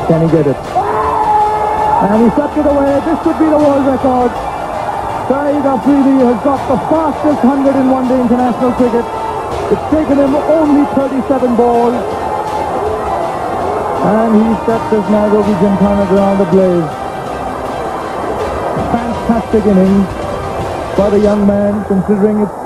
Can he get it? And he swept it away. This could be the world record. Shahid Afridi has got the fastest 100 in one-day international cricket. It's taken him only 37 balls. And he set this Nairobi Gymkhana ground ablaze. Fantastic innings by the young man, considering it's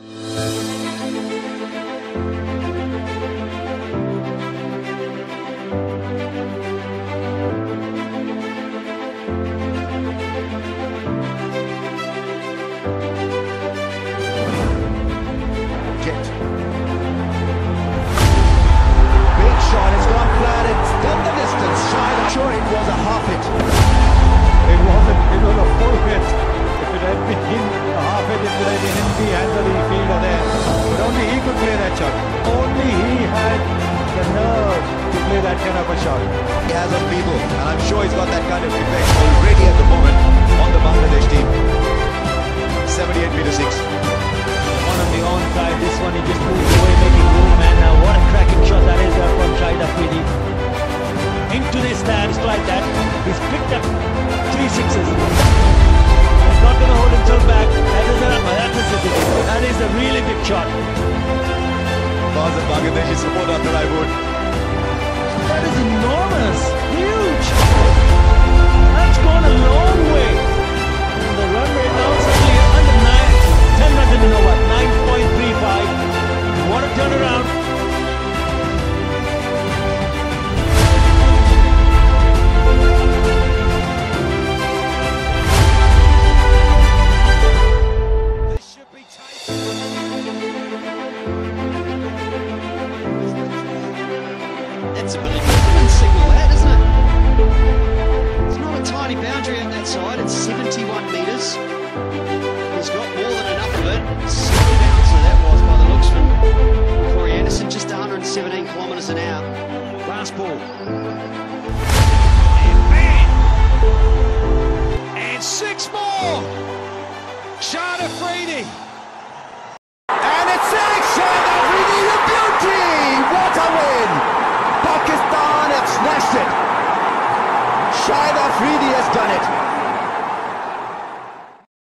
big shot, it's gone flat, it's done the distance. I'm sure it was a half hit. It wasn't, it was a full hit. If it had been a half hit, it would have been in the hands of the fielder there. But only he could play that shot. Only he had the nerve to play that kind of a shot. He has on people, and I'm sure he's got that kind of effect already at the moment on the Bangladesh team. 78 meter 6. One on the onside, this one he just moves away, making room, and what a cracking shot that is.